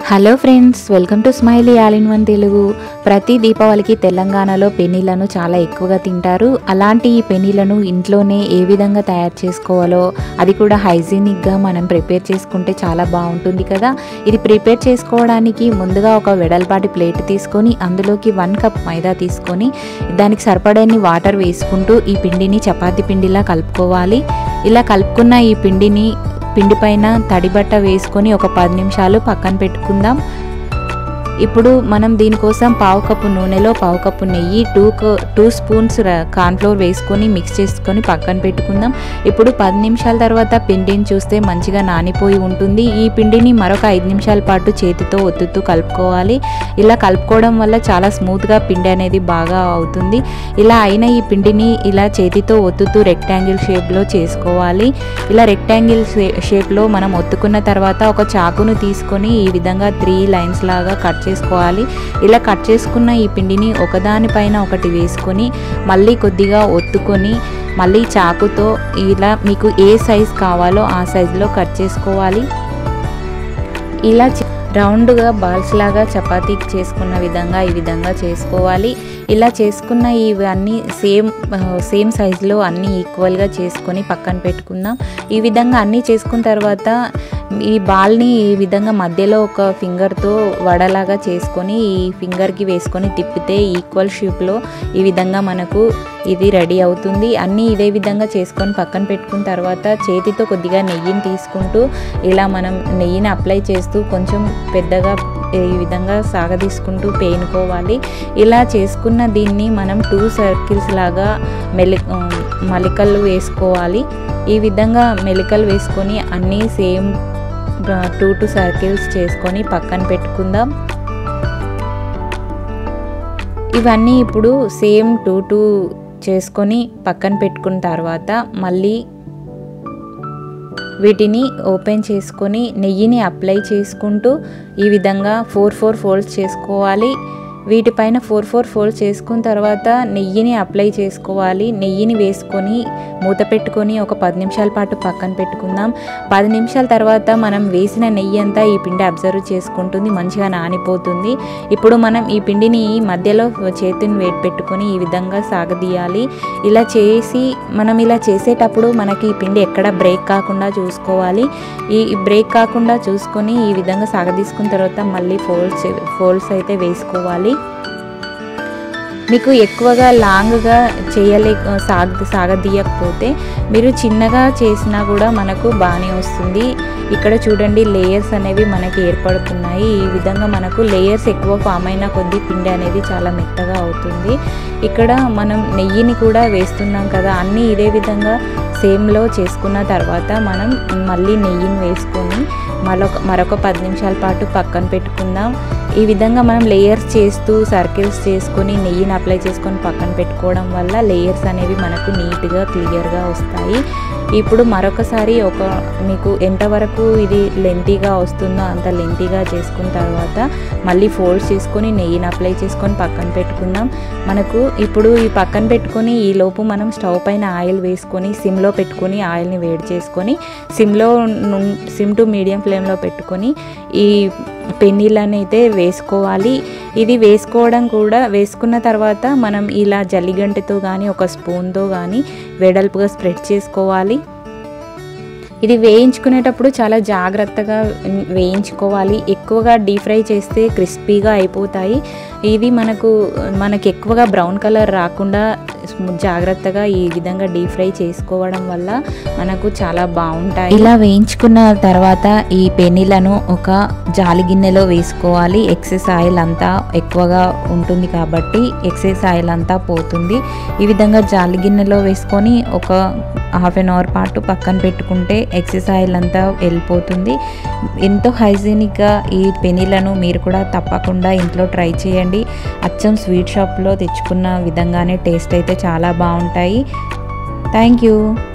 Hello friends, welcome to smiley all in one Telugu. ప్రతి దీపావళికి తెలంగాణలో పెనీలను చాలా ఎక్కువగా తింటారు. అలాంటి ఈ పెనీలను ఇంట్లోనే ఏ విధంగా తయారు చేసుకోవాలో, అది కూడా హైజీనిక్గా మనం ప్రిపేర్ చేసుకుంటే చాలా బాగుంటుంది కదా. ఇది ప్రిపేర్ చేసుకోవడానికి ముందుగా ఒక వెడల్పాటి ప్లేట్ తీసుకొని అందులోకి 1 కప్ మైదా తీసుకొని దానికి సరిపడని వాటర్ వేసుకుంటూ ఈ పిండిని చపాతీ పిండిలా కలుపుకోవాలి. ఇలా కలుపుకున్న ఈ పిండి పైన తడి బట్ట వేసుకొని ఒక 10 నిమిషాలు పక్కన పెట్టుకుందాం. ఇప్పుడు మనం దీనికోసం 1/2 కప్పు నూనెలో 1/2 కప్పు నెయ్యి, 2 స్పూన్స్ కార్న్ఫ్లోర్ వేసుకొని మిక్స్ చేసుకొని పక్కన పెట్టుకుందాం. ఇప్పుడు 10 నిమిషాల తర్వాత పిండిని చూస్తే మంచిగా నానిపోయి ఉంటుంది. ఈ పిండిని మరొక 5 నిమిషాల పాటు చేతితో ఒత్తుతూ కలుపుకోవాలి. ఇలా కలుపుకోవడం వల్ల చాలా స్మూత్గా పిండి అనేది బాగా అవుతుంది. ఇలా అయిన ఈ పిండిని ఇలా చేతితో ఒత్తుతూ రెక్టాంగిల్ షేప్లో చేసుకోవాలి. ఇలా రెక్టాంగిల్ షేప్లో మనం ఒత్తుకున్న తర్వాత ఒక చాకును తీసుకొని ఈ విధంగా 3 లైన్స్ లాగా కట్ చేసుకోవాలి. ఇలా కట్ చేసుకున్న ఈ పిండిని ఒకదానిపైన ఒకటి వేసుకొని మళ్ళీ కొద్దిగా ఒత్తుకొని మళ్ళీ చాకుతో ఇలా మీకు ఏ సైజ్ కావాలో ఆ సైజులో కట్ చేసుకోవాలి. ఇలా రౌండ్గా బాల్స్ లాగా చపాతీకి చేసుకున్న విధంగా ఈ విధంగా చేసుకోవాలి. ఇలా చేసుకున్న ఇవన్నీ సేమ్ సైజులో అన్నీ ఈక్వల్గా చేసుకొని పక్కన పెట్టుకుందాం. ఈ విధంగా అన్నీ చేసుకున్న తర్వాత ఈ బాల్ని ఈ విధంగా మధ్యలో ఒక ఫింగర్తో వడలాగా చేసుకొని ఈ ఫింగర్కి వేసుకొని తిప్పితే ఈక్వల్ షేప్లో ఈ విధంగా మనకు ఇది రెడీ అవుతుంది. అన్నీ ఇదే విధంగా చేసుకొని పక్కన పెట్టుకున్న తర్వాత చేతితో కొద్దిగా నెయ్యిని తీసుకుంటూ ఇలా మనం నెయ్యిని అప్లై చేస్తూ కొంచెం పెద్దగా ఈ విధంగా సాగదీసుకుంటూ పేనుకోవాలి. ఇలా చేసుకున్న దీన్ని మనం 2 సర్కిల్స్ లాగా మలికలు వేసుకోవాలి. ఈ విధంగా మెలికలు వేసుకొని అన్నీ సేమ్ 2 సర్కిల్స్ చేసుకొని పక్కన పెట్టుకుందాం. ఇవన్నీ ఇప్పుడు సేమ్ 2 చేసుకొని పక్కన పెట్టుకున్న తర్వాత మళ్ళీ వీటిని ఓపెన్ చేసుకొని నెయ్యిని అప్లై చేసుకుంటూ ఈ విధంగా 4 ఫోల్డ్స్ చేసుకోవాలి. వీటిపైన 4 ఫోల్డ్స్ చేసుకున్న తర్వాత నెయ్యిని అప్లై చేసుకోవాలి. నెయ్యిని వేసుకొని మూత పెట్టుకొని ఒక 10 నిమిషాల పాటు పక్కన పెట్టుకుందాం. 10 నిమిషాల తర్వాత మనం వేసిన నెయ్యి అంతా ఈ పిండి అబ్జర్వ్ చేసుకుంటుంది, మంచిగా నానిపోతుంది. ఇప్పుడు మనం ఈ పిండిని మధ్యలో చేతిని వేడి పెట్టుకొని ఈ విధంగా సాగదీయాలి. ఇలా చేసేటప్పుడు మనకి ఈ పిండి ఎక్కడ బ్రేక్ కాకుండా చూసుకోవాలి. ఈ బ్రేక్ కాకుండా చూసుకొని ఈ విధంగా సాగదీసుకున్న తర్వాత మళ్ళీ ఫోల్డ్స్ అయితే వేసుకోవాలి. మీకు ఎక్కువగా లాంగ్గా సాగదీయకపోతే మీరు చిన్నగా చేసినా కూడా మనకు బాగానే వస్తుంది. ఇక్కడ చూడండి, లేయర్స్ అనేవి మనకి ఏర్పడుతున్నాయి. ఈ విధంగా మనకు లేయర్స్ ఎక్కువ ఫామ్ అయిన కొద్దీ పిండి అనేది చాలా మెత్తగా అవుతుంది. ఇక్కడ మనం నెయ్యిని కూడా వేస్తున్నాం కదా, అన్నీ ఇదే విధంగా సేమ్లో చేసుకున్న తర్వాత మనం మళ్ళీ నెయ్యిని వేసుకొని మరొక 10 నిమిషాల పాటు పక్కన పెట్టుకుందాం. ఈ విధంగా మనం లేయర్స్ చేస్తూ సర్కిల్స్ చేసుకొని నెయ్యిని అప్లై చేసుకొని పక్కన పెట్టుకోవడం వల్ల లేయర్స్ అనేవి మనకు నీట్గా క్లియర్గా వస్తాయి. ఇప్పుడు మరొకసారి మీకు ఎంతవరకు ఇది లెంతీగా వస్తుందో అంత లెంతీగా చేసుకున్న తర్వాత మళ్ళీ ఫోల్డ్స్ చేసుకొని నెయ్యిని అప్లై చేసుకొని పక్కన పెట్టుకుందాం. మనకు ఇప్పుడు ఈ పక్కన పెట్టుకొని ఈ లోపు మనం స్టవ్ పైన ఆయిల్ వేసుకొని సిమ్లో పెట్టుకొని ఆయిల్ని వేడి చేసుకొని సిమ్ టు మీడియం ఫ్లేమ్లో పెట్టుకొని ఈ పెన్నీలను అయితే వేసుకోవాలి. ఇది వేసుకున్న తర్వాత మనం ఇలా జల్లిగంటతో కానీ ఒక స్పూన్తో కానీ వెడల్పుగా స్ప్రెడ్ చేసుకోవాలి. ఇది వేయించుకునేటప్పుడు చాలా జాగ్రత్తగా వేయించుకోవాలి. ఎక్కువగా డీప్ ఫ్రై చేస్తే క్రిస్పీగా అయిపోతాయి. ఇది మనకి ఎక్కువగా బ్రౌన్ కలర్ రాకుండా జాగ్రత్తగా ఈ విధంగా డీప్ ఫ్రై చేసుకోవడం వల్ల మనకు చాలా బాగుంటాయి. ఇలా వేయించుకున్న తర్వాత ఈ పెన్నీలను ఒక జాలి గిన్నెలో వేసుకోవాలి. ఎక్సెస్ ఆయిల్ అంతా ఎక్కువగా ఉంటుంది కాబట్టి ఎక్సెస్ ఆయిల్ అంతా పోతుంది. ఈ విధంగా జాలి గిన్నెలో వేసుకొని ఒక ½ అన్ అవర్ పాటు పక్కన పెట్టుకుంటే ఎక్సెస్ ఆయిల్ అంతా వెళ్ళిపోతుంది. ఎంతో హైజీనిక్గా ఈ పెన్నీలను మీరు కూడా తప్పకుండా ఇంట్లో ట్రై చేయండి. అచ్చం స్వీట్ షాప్లో తెచ్చుకున్న విధంగానే టేస్ట్ అయితే చాలా బాగుంటాయి. Thank you.